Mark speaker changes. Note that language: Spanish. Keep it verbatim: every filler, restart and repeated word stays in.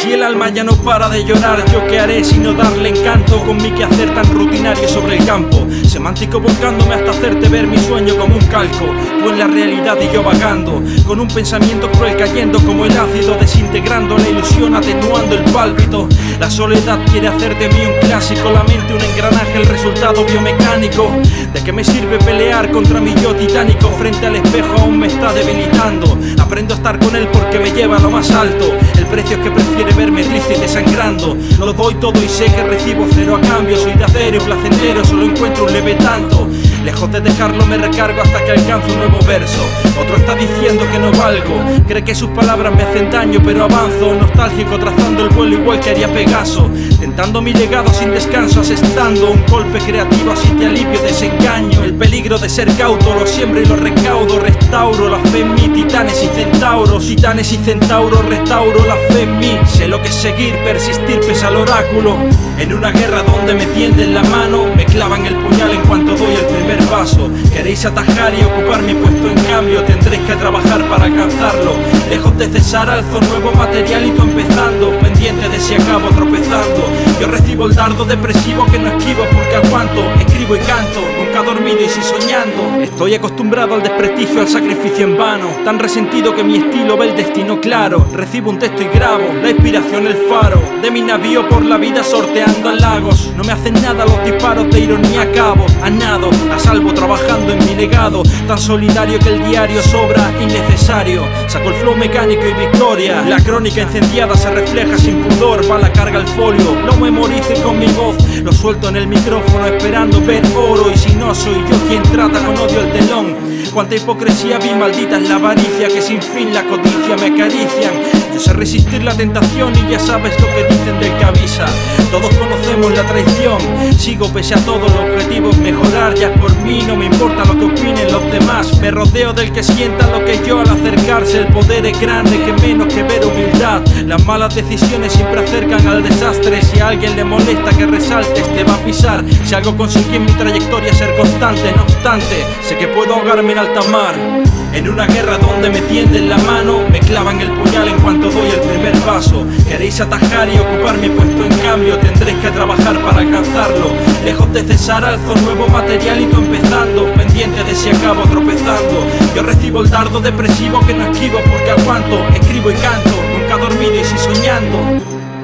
Speaker 1: Si el alma ya no para de llorar, ¿yo qué haré sino darle encanto con mi quehacer tan rutinario sobre el campo? Semántico buscándome hasta hacerte ver mi sueño como un calco, tú en la realidad y yo vagando, con un pensamiento cruel cayendo como el ácido, desintegrando la ilusión, atenuando el pálpito. La soledad quiere hacer de mí un clásico, la mente un engranaje, el resultado biomecánico. ¿De qué me sirve pelear contra mi yo titánico? Frente al espejo aún me está debilitando. Aprendo a estar con él porque me lleva a lo más alto. El precio es que prefiere verme triste y desangrando. Lo doy todo y sé que recibo cero a cambio. Soy de acero y placentero, solo encuentro un leve tanto. Lejos de dejarlo me recargo hasta que alcanzo un nuevo verso. Otro está diciendo que no valgo, cree que sus palabras me hacen daño, pero avanzo, nostálgico trazando el vuelo igual que haría Pegaso. Tentando mi legado sin descanso, asestando un golpe creativo así te alivio, desengaño. El peligro de ser cauto, lo siembro y lo recaudo. Restauro la fe en mí, titanes y centauros. Titanes y centauros, restauro la fe en mí. Sé lo que es seguir, persistir pese al oráculo. En una guerra donde me tienden la mano, me clavan el puñal en cuanto doy el primer paso. Queréis atajar y ocupar mi puesto, en cambio tendréis que trabajar para alcanzarlo. Lejos de cesar alzo nuevo material y tú empezando, pendiente de si acabo tropezando. Yo recibo el dardo depresivo que no esquivo porque aguanto, escribo y canto, nunca dormido y sí soñando. Estoy acostumbrado al desprestigio, al sacrificio en vano, tan resentido que mi estilo ve el destino claro. Recibo un texto y grabo, la inspiración el faro de mi navío por la vida sorteando a lagos. No me hacen nada los disparos de ironía a cabo, a nado, a salvo trabajando en mi legado, tan solidario que el diario sobra innecesario. Saco el flow mecánico y victoria, la crónica incendiada se refleja sin pudor. Va la carga al folio, lo memorizo y con mi voz lo suelto en el micrófono esperando ver oro. Y si no soy yo quien trata con odio el telón, cuánta hipocresía vi, maldita es la avaricia, que sin fin la codicia me acarician. Yo sé resistir la tentación y ya sabes lo que dicen del que avisa. Todos conocemos la traición, sigo pese a todo, el objetivo es mejorar. Ya por mí no me importa lo que opinen los demás, me rodeo del que sienta lo que yo al acercarse. El poder es grande, que menos que ver humildad. Las malas decisiones siempre acercan al desastre. Si a alguien le molesta que resaltes, te va a pisar. Si algo conseguí en mi trayectoria ser constante, no obstante, sé que puedo ahogarme en alta mar. En una guerra donde me tienden la mano, me clavan el puñal en cuanto doy el primer paso. Queréis atajar y ocupar mi puesto, en cambio tendréis que trabajar para alcanzarlo. Lejos de cesar alzo nuevo material y tú empezando, pendiente de si acabo tropezando. Yo recibo el dardo depresivo que no esquivo porque aguanto, escribo y canto, nunca dormido y sí soñando.